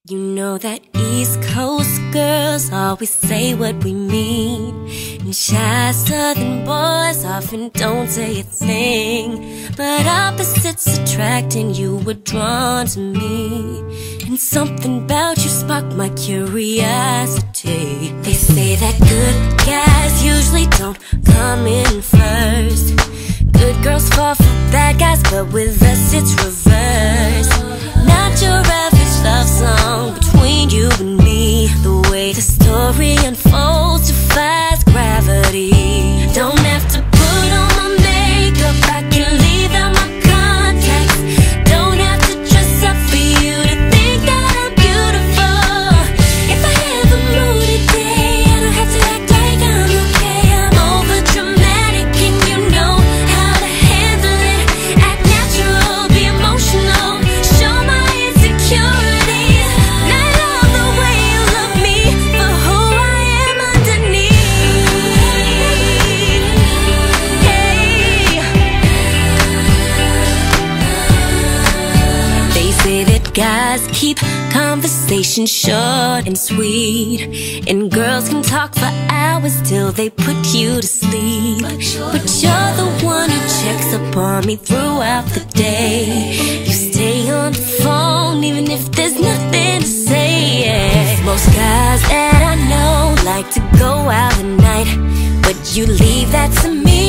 You know that East Coast girls always say what we mean, and shy Southern boys often don't say a thing. But opposites attract and you were drawn to me, and something about you sparked my curiosity. They say that good guys usually don't come in first. Good girls fall for bad guys, but with us it's reversed. Not your average love song between you and me. The way the story unfolds defies gravity. Don't have to put on my makeup, I can leave out my contacts. Don't have to dress up for you to think that I'm beautiful. If I have a moody day, I don't have to act like I'm okay. I'm over dramatic and you know how to handle it. Act natural, be emotional, show my insecurities. Not love the way you love me for who I am underneath. Hey. They say that guys keep conversation short and sweet, and girls can talk for hours till they put you to sleep. But you're the one who checks up on me throughout the day. You stay on the phone even if there's nothing to say. Yeah. Most guys that I know like to go out at night, but you leave that to me.